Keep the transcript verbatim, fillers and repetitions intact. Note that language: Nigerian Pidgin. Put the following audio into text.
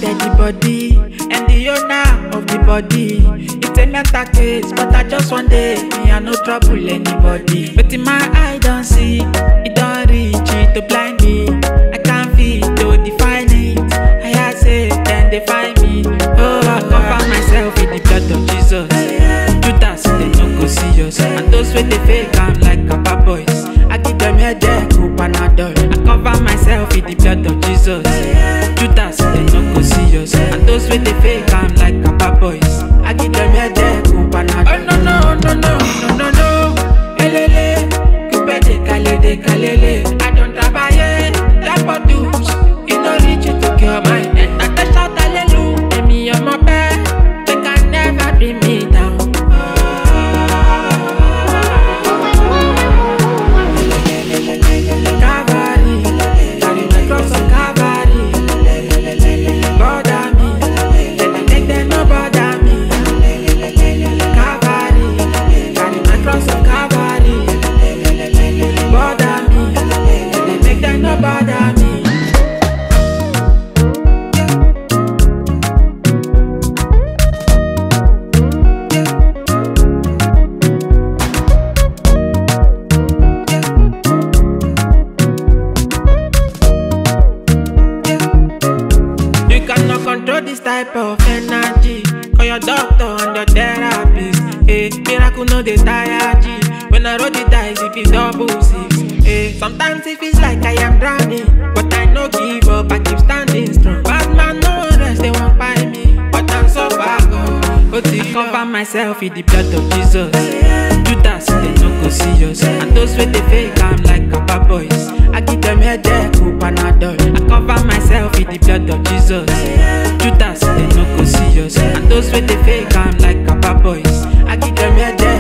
steady body and the owner of the body. It's a mental case, but I just one day me I no trouble anybody. But in my eye don't see, it don't reach it to blind me. I can't feel to define it. I had say then they find me. Oh, I cover myself with the blood of Jesus. Judas they no go see us, and those with the fake I'm like Kappa boys. I give them headache, Panadol. I cover myself with the blood of Jesus. Judas they no go see us, and those with the fake I'm like Kappa boys. I give them headache, Panadol. Oh no no no no no no no. Elele, coupe de calé de calele. I don't travailler, that for douche. You no reach it to cure my head. I touch out hallelujah, and me on my bed. They can never bring me down. Control this type of energy. Call your doctor and your therapist. Hey, miracle no dey tire G. When I roll the dice, it feels double six. Hey, sometimes it feels like I am drowning, but I no give up, I keep standing strong. Bad man no rest, they won't find me, but I'm so far gone. But I cover myself with the blood of Jesus. Judas, they no go see us, and those with the fake I'm like Kappa boys. I give them headache, Panadol. I cover myself with the blood of Jesus. Judas, they no go see us, and those with the fake I'm like Kappa boys. I give them headache.